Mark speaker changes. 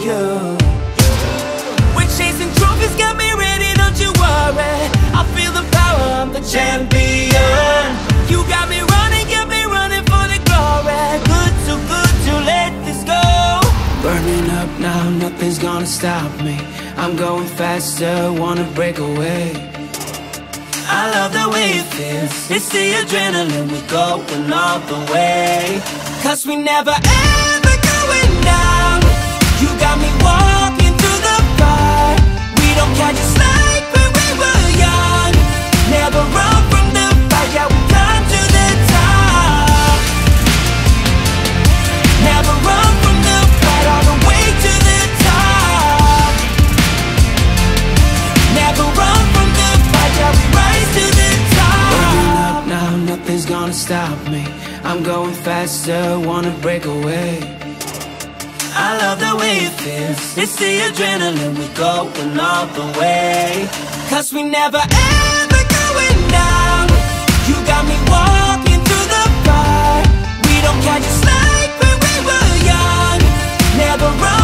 Speaker 1: you. We're chasing trophies, got me ready, don't you worry. I feel the power, I'm the champion. You got me running for the glory. Good to let this go. Burning up now, nothing's gonna stop me. I'm going faster, wanna break away. I love the way it feels, it's the adrenaline, we're going all the way. Cause we never ever going down. You got me walking through the fire. We don't catch a like when we were young. Never run from the fight, yeah, we climb to the top. Never run from the fight, all the way to the top. Never run from the fight, yeah, we rise to the top. Burning up now, nothing's gonna stop me. I'm going faster, wanna break away. I love the way it feels, it's the adrenaline, we're going all the way. Cause we never ever going down. You got me walking through the fire. We don't catch a like when we were young. Never run